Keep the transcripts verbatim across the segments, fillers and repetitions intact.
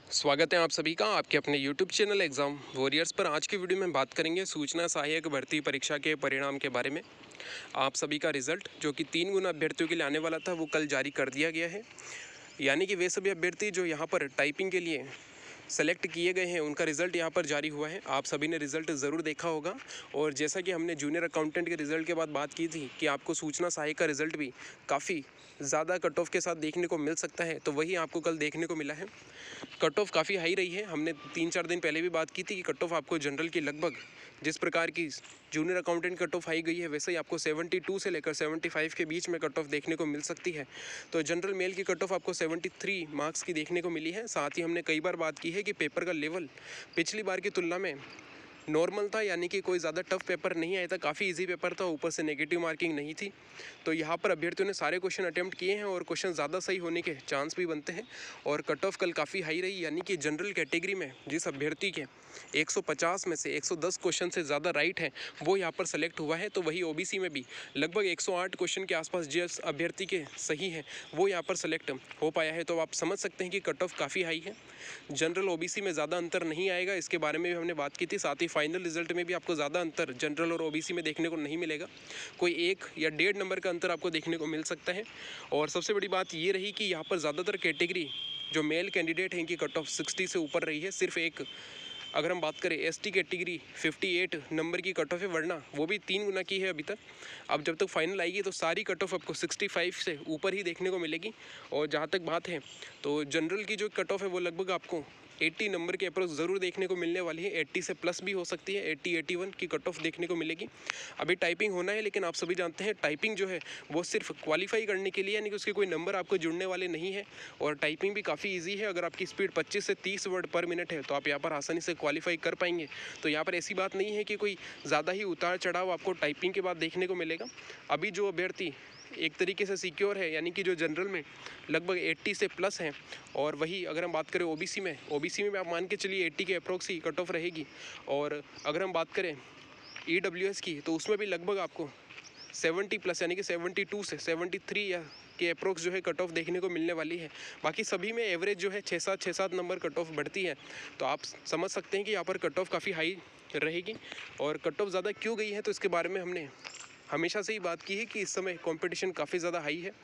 स्वागत है आप सभी का आपके अपने यूट्यूब चैनल एग्ज़ाम वॉरियर्स पर। आज की वीडियो में बात करेंगे सूचना सहायक भर्ती परीक्षा के परिणाम के बारे में। आप सभी का रिज़ल्ट जो कि तीन गुना अभ्यर्थियों के लिए आने वाला था वो कल जारी कर दिया गया है। यानी कि वे सभी अभ्यर्थी जो यहाँ पर टाइपिंग के लिए सेलेक्ट किए गए हैं उनका रिज़ल्ट यहाँ पर जारी हुआ है। आप सभी ने रिज़ल्ट ज़रूर देखा होगा। और जैसा कि हमने जूनियर अकाउंटेंट के रिज़ल्ट के बाद बात की थी कि आपको सूचना सहायक का रिज़ल्ट भी काफ़ी ज़्यादा कट ऑफ के साथ देखने को मिल सकता है, तो वही आपको कल देखने को मिला है। कट ऑफ काफ़ी हाई रही है। हमने तीन चार दिन पहले भी बात की थी कि कट ऑफ आपको जनरल की लगभग जिस प्रकार की junior accountant cut off high गई है वैसे ही आपको बहत्तर से लेकर पचहत्तर के बीच में कट ऑफ देखने को मिल सकती है। तो जनरल मेल की कट ऑफ आपको तिहत्तर मार्क्स की देखने को मिली है। साथ ही हमने कई बार बात की है कि पेपर का लेवल पिछली बार की तुलना में नॉर्मल था, यानी कि कोई ज़्यादा टफ पेपर नहीं आया था, काफ़ी इजी पेपर था, ऊपर से नेगेटिव मार्किंग नहीं थी। तो यहाँ पर अभ्यर्थियों ने सारे क्वेश्चन अटेम्प्ट किए हैं और क्वेश्चन ज़्यादा सही होने के चांस भी बनते हैं। और कट ऑफ कल काफ़ी हाई रही, यानी कि जनरल कैटेगरी में जिस अभ्यर्थी के एक सौ पचास में से एक सौ दस क्वेश्चन से ज़्यादा राइट है वो यहाँ पर सेलेक्ट हुआ है। तो वही ओबीसी में भी लगभग एक सौ आठ क्वेश्चन के आसपास जिस अभ्यर्थी के सही है वो यहाँ पर सेलेक्ट हो पाया है। तो आप समझ सकते हैं कि कट ऑफ काफ़ी हाई है। जनरल ओबीसी में ज़्यादा अंतर नहीं आएगा, इसके बारे में भी हमने बात की थी। साथ ही फाइनल रिजल्ट में भी आपको ज़्यादा अंतर जनरल और ओबीसी में देखने को नहीं मिलेगा, कोई एक या डेढ़ नंबर का अंतर आपको देखने को मिल सकता है। और सबसे बड़ी बात ये रही कि यहाँ पर ज़्यादातर कैटेगरी जो मेल कैंडिडेट हैं इनकी कट ऑफ साठ से ऊपर रही है। सिर्फ एक अगर हम बात करें एसटी कैटेगरी अट्ठावन नंबर की कट ऑफ है, वरना वो भी तीन गुना की है अभी तक। अब जब तक फाइनल आएगी तो सारी कट ऑफ आपको पैंसठ से ऊपर ही देखने को मिलेगी। और जहाँ तक बात है तो जनरल की जो कट ऑफ है वो लगभग आपको अस्सी नंबर के अप्रोच ज़रूर देखने को मिलने वाली है। अस्सी से प्लस भी हो सकती है, अस्सी इक्यासी की कट ऑफ देखने को मिलेगी। अभी टाइपिंग होना है, लेकिन आप सभी जानते हैं टाइपिंग जो है वो सिर्फ क्वालिफाई करने के लिए, यानी कि उसके कोई नंबर आपको जुड़ने वाले नहीं है। और टाइपिंग भी काफ़ी ईजी है। अगर आपकी स्पीड पच्चीस से तीस वर्ड पर मिनट है तो आप यहाँ पर आसानी से क्वालिफाई कर पाएंगे। तो यहाँ पर ऐसी बात नहीं है कि कोई ज़्यादा ही उतार चढ़ाव आपको टाइपिंग के बाद देखने को मिलेगा। अभी जो अभ्यर्थी एक तरीके से सिक्योर है, यानी कि जो जनरल में लगभग अस्सी से प्लस है, और वही अगर हम बात करें ओबीसी में ओबीसी में आप मान के चलिए अस्सी के अप्रोक्स ही कट ऑफ रहेगी। और अगर हम बात करें ईडब्ल्यूएस की तो उसमें भी लगभग आपको सत्तर प्लस यानी कि बहत्तर से तिहत्तर या के अप्रोक्स जो है कट ऑफ देखने को मिलने वाली है। बाकी सभी में एवरेज जो है छः सात छः सात नंबर कट ऑफ बढ़ती है। तो आप समझ सकते हैं कि यहाँ पर कट ऑफ काफ़ी हाई रहेगी। और कट ऑफ ज़्यादा क्यों गई है तो इसके बारे में हमने हमेशा से ही बात की है कि इस समय कंपटीशन काफ़ी ज़्यादा हाई है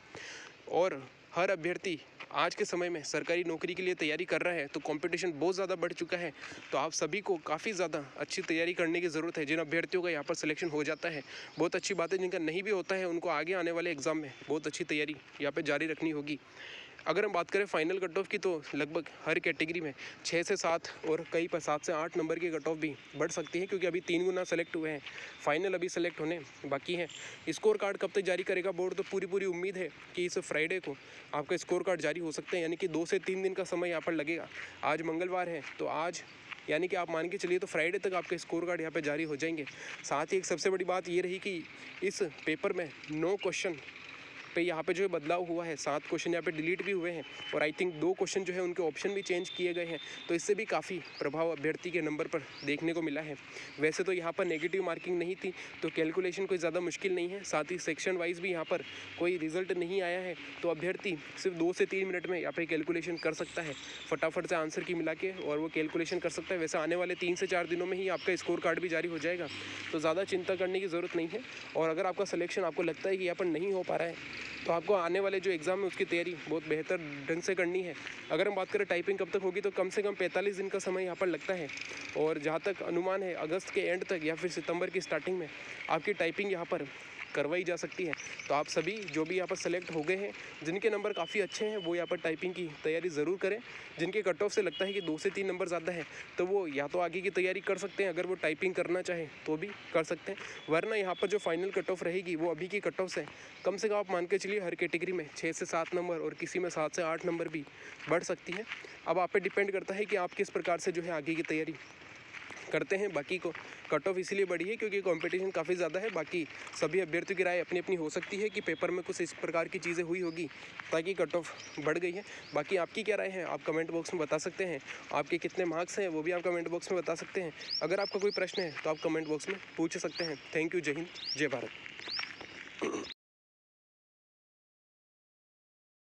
और हर अभ्यर्थी आज के समय में सरकारी नौकरी के लिए तैयारी कर रहा है, तो कंपटीशन बहुत ज़्यादा बढ़ चुका है। तो आप सभी को काफ़ी ज़्यादा अच्छी तैयारी करने की ज़रूरत है। जिन अभ्यर्थियों का यहाँ पर सिलेक्शन हो जाता है बहुत अच्छी बात है, जिनका नहीं भी होता है उनको आगे आने वाले एग्ज़ाम में बहुत अच्छी तैयारी यहाँ पर जारी रखनी होगी। अगर हम बात करें फाइनल कट ऑफ की तो लगभग हर कैटेगरी में छः से सात और कई पर सात से आठ नंबर की कट ऑफ भी बढ़ सकती है, क्योंकि अभी तीन गुना सेलेक्ट हुए हैं, फाइनल अभी सेलेक्ट होने बाकी है। स्कोर कार्ड कब तक जारी करेगा बोर्ड, तो पूरी पूरी उम्मीद है कि इस फ्राइडे को आपका स्कोर कार्ड जारी हो सकते हैं, यानी कि दो से तीन दिन का समय यहाँ पर लगेगा। आज मंगलवार है तो आज यानी कि आप मान के चलिए तो फ्राइडे तक आपके स्कोर कार्ड यहाँ पे जारी हो जाएंगे। साथ ही एक सबसे बड़ी बात ये रही कि इस पेपर में नौ क्वेश्चन पे यहाँ पे जो है बदलाव हुआ है, सात क्वेश्चन यहाँ पे डिलीट भी हुए हैं और आई थिंक दो क्वेश्चन जो है उनके ऑप्शन भी चेंज किए गए हैं। तो इससे भी काफ़ी प्रभाव अभ्यर्थी के नंबर पर देखने को मिला है। वैसे तो यहाँ पर नेगेटिव मार्किंग नहीं थी तो कैलकुलेशन कोई ज़्यादा मुश्किल नहीं है। साथ ही सेक्शन वाइज भी यहाँ पर कोई रिजल्ट नहीं आया है, तो अभ्यर्थी सिर्फ दो से तीन मिनट में यहाँ पर कैलकुलेशन कर सकता है, फटाफट से आंसर की मिला के और वो कैलकुलेशन कर सकता है। वैसे आने वाले तीन से चार दिनों में ही आपका स्कोर कार्ड भी जारी हो जाएगा, तो ज़्यादा चिंता करने की ज़रूरत नहीं है। और अगर आपका सिलेक्शन आपको लगता है कि यहाँ पर नहीं हो पा रहा है तो आपको आने वाले जो एग्ज़ाम है उसकी तैयारी बहुत बेहतर ढंग से करनी है। अगर हम बात करें टाइपिंग कब तक होगी तो कम से कम पैंतालीस दिन का समय यहाँ पर लगता है। और जहाँ तक अनुमान है अगस्त के एंड तक या फिर सितंबर की स्टार्टिंग में आपकी टाइपिंग यहाँ पर करवाई जा सकती है। तो आप सभी जो भी यहाँ पर सेलेक्ट हो गए हैं, जिनके नंबर काफ़ी अच्छे हैं, वो यहाँ पर टाइपिंग की तैयारी ज़रूर करें। जिनके कट ऑफ से लगता है कि दो से तीन नंबर ज़्यादा है तो वो या तो आगे की तैयारी कर सकते हैं, अगर वो टाइपिंग करना चाहें तो भी कर सकते हैं। वरना यहाँ पर जो फाइनल कट ऑफ रहेगी वो अभी की कट ऑफ से कम से कम आप मान के चलिए हर कैटेगरी में छः से सात नंबर और किसी में सात से आठ नंबर भी बढ़ सकती है। अब आप पे डिपेंड करता है कि आप किस प्रकार से जो है आगे की तैयारी करते हैं। बाकी को कट ऑफ इसीलिए बढ़ी है क्योंकि कंपटीशन काफ़ी ज़्यादा है। बाकी सभी अभ्यर्थियों की राय अपनी अपनी हो सकती है कि पेपर में कुछ इस प्रकार की चीज़ें हुई होगी ताकि कट ऑफ बढ़ गई है। बाकी आपकी क्या राय है आप कमेंट बॉक्स में बता सकते हैं। आपके कितने मार्क्स हैं वो भी आप कमेंट बॉक्स में बता सकते हैं। अगर आपका कोई प्रश्न है तो आप कमेंट बॉक्स में पूछ सकते हैं। Thank you. जय हिंद, जय भारत।